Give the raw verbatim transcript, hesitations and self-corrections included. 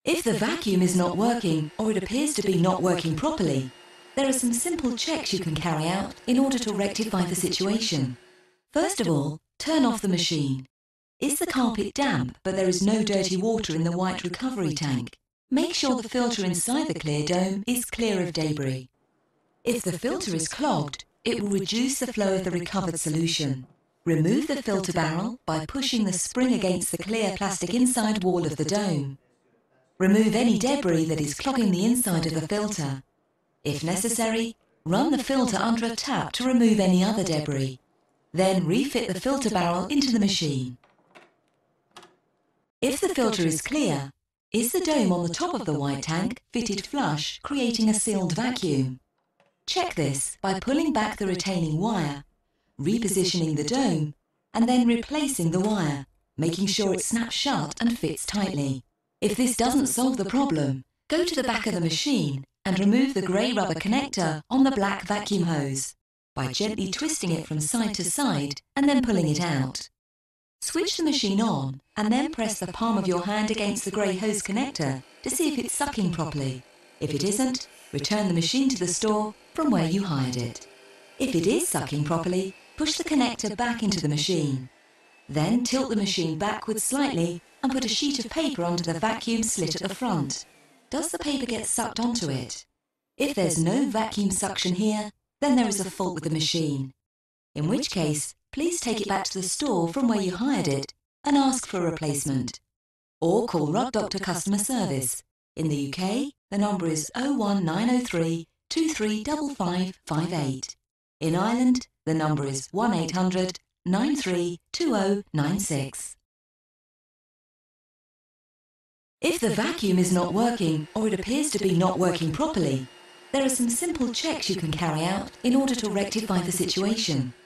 If the vacuum is not working or it appears to be not working properly, there are some simple checks you can carry out in order to rectify the situation. First of all, turn off the machine. Is the carpet damp but there is no dirty water in the white recovery tank? Make sure the filter inside the clear dome is clear of debris. If the filter is clogged, it will reduce the flow of the recovered solution. Remove the filter barrel by pushing the spring against the clear plastic inside wall of the dome. Remove any debris that is clogging the inside of the filter. If necessary, run the filter under a tap to remove any other debris. Then refit the filter barrel into the machine. If the filter is clear, is the dome on the top of the white tank fitted flush, creating a sealed vacuum? Check this by pulling back the retaining wire, repositioning the dome, and then replacing the wire, making sure it snaps shut and fits tightly. If this doesn't solve the problem, go to the back of the machine and remove the grey rubber connector on the black vacuum hose by gently twisting it from side to side and then pulling it out. Switch the machine on and then press the palm of your hand against the grey hose connector to see if it's sucking properly. If it isn't, return the machine to the store from where you hired it. If it is sucking properly, push the connector back into the machine. Then tilt the machine backwards slightly and put a sheet of paper onto the vacuum slit at the front. Does the paper get sucked onto it? If there's no vacuum suction here, then there is a fault with the machine. In which case, please take it back to the store from where you hired it and ask for a replacement. Or call Rod Doctor Customer Service. In the U K, the number is oh one nine oh three, two three five five five eight. In Ireland, the number is one eight hundred, nine three two oh nine six. If the vacuum is not working or it appears to be not working properly, there are some simple checks you can carry out in order to rectify the situation.